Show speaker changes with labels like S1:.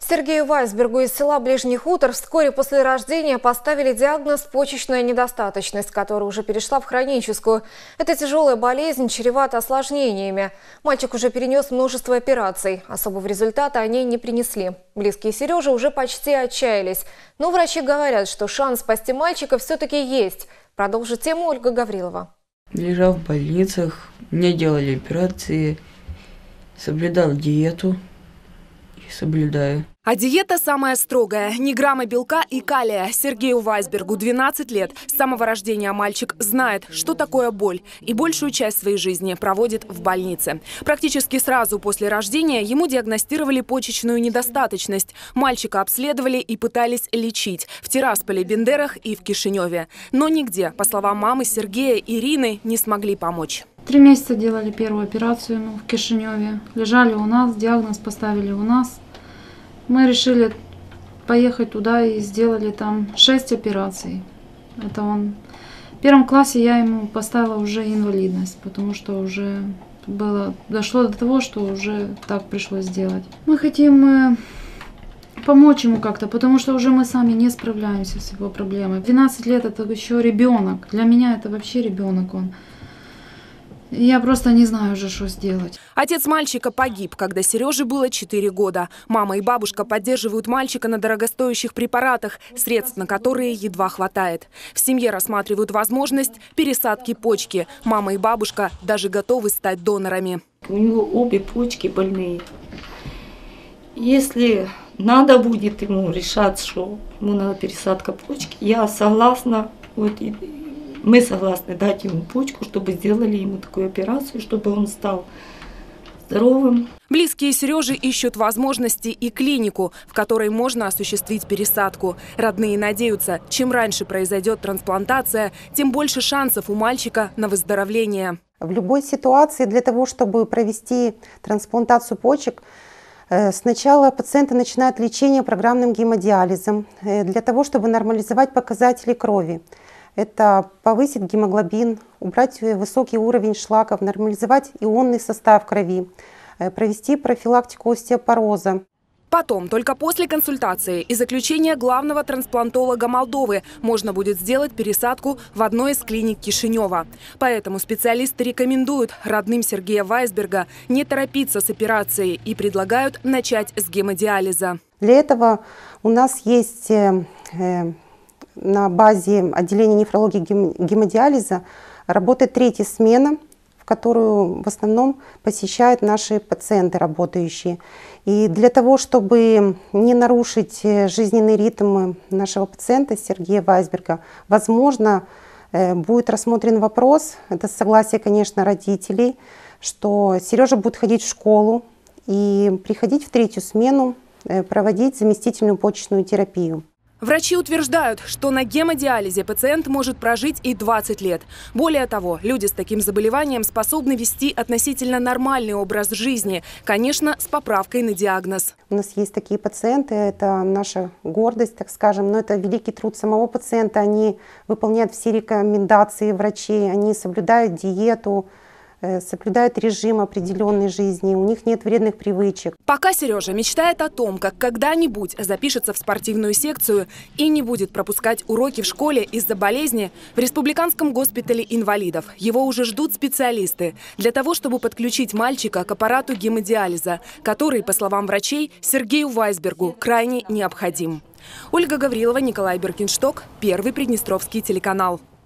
S1: Сергею Вайсбергу из села Ближний Хутор вскоре после рождения поставили диагноз почечная недостаточность, которая уже перешла в хроническую. Это тяжелая болезнь, чревата осложнениями. Мальчик уже перенес множество операций. Особого результата они не принесли. Близкие Сережи уже почти отчаялись. Но врачи говорят, что шанс спасти мальчика все-таки есть. Продолжит тему Ольга Гаврилова.
S2: Лежал в больницах, мне делали операции, соблюдал диету и соблюдаю.
S3: А диета самая строгая. Ни грамма белка и калия. Сергею Вайсбергу 12 лет. С самого рождения мальчик знает, что такое боль. И большую часть своей жизни проводит в больнице. Практически сразу после рождения ему диагностировали почечную недостаточность. Мальчика обследовали и пытались лечить. В Тирасполе, Бендерах и в Кишиневе. Но нигде, по словам мамы Сергея, Ирины, не смогли помочь.
S4: 3 месяца делали первую операцию в Кишиневе. Лежали у нас, диагноз поставили у нас. Мы решили поехать туда и сделали там 6 операций. Это он. В 1 классе я ему поставила уже инвалидность, потому что уже дошло до того, что уже так пришлось сделать. Мы хотим помочь ему как-то, потому что уже мы сами не справляемся с его проблемой. 12 лет это еще ребенок. Для меня это вообще ребенок он. Я просто не знаю уже, что сделать.
S3: Отец мальчика погиб, когда Сереже было 4 года. Мама и бабушка поддерживают мальчика на дорогостоящих препаратах, средств на которые едва хватает. В семье рассматривают возможность пересадки почки. Мама и бабушка даже готовы стать донорами.
S5: У него обе почки больные. Если надо будет ему решать, что ему надо пересадка почки, я согласна. Мы согласны дать ему почку, чтобы сделали ему такую операцию, чтобы он стал здоровым.
S3: Близкие Сережи ищут возможности и клинику, в которой можно осуществить пересадку. Родные надеются, чем раньше произойдет трансплантация, тем больше шансов у мальчика на выздоровление.
S6: В любой ситуации для того, чтобы провести трансплантацию почек, сначала пациенты начинают лечение программным гемодиализом для того, чтобы нормализовать показатели крови. Это повысить гемоглобин, убрать высокий уровень шлаков, нормализовать ионный состав крови, провести профилактику остеопороза.
S3: Потом, только после консультации и заключения главного трансплантолога Молдовы, можно будет сделать пересадку в одной из клиник Кишинева. Поэтому специалисты рекомендуют родным Сергея Вайсберга не торопиться с операцией и предлагают начать с гемодиализа.
S6: Для этого у нас есть на базе отделения нефрологии гемодиализа работает 3-я смена, в которую в основном посещают наши пациенты работающие. И для того, чтобы не нарушить жизненный ритм нашего пациента Сергея Вайсберга, возможно, будет рассмотрен вопрос, это согласие, конечно, родителей, что Сережа будет ходить в школу и приходить в 3-ю смену, проводить заместительную почечную терапию.
S3: Врачи утверждают, что на гемодиализе пациент может прожить и 20 лет. Более того, люди с таким заболеванием способны вести относительно нормальный образ жизни, конечно, с поправкой на диагноз.
S6: У нас есть такие пациенты, это наша гордость, так скажем, но это великий труд самого пациента. Они выполняют все рекомендации врачей, они соблюдают диету, соблюдают режим определенной жизни, у них нет вредных привычек.
S3: Пока Сережа мечтает о том, как когда-нибудь запишется в спортивную секцию и не будет пропускать уроки в школе из-за болезни, в Республиканском госпитале инвалидов его уже ждут специалисты для того, чтобы подключить мальчика к аппарату гемодиализа, который, по словам врачей, Сергею Вайсбергу крайне необходим. Ольга Гаврилова, Николай Беркиншток, Первый Приднестровский телеканал.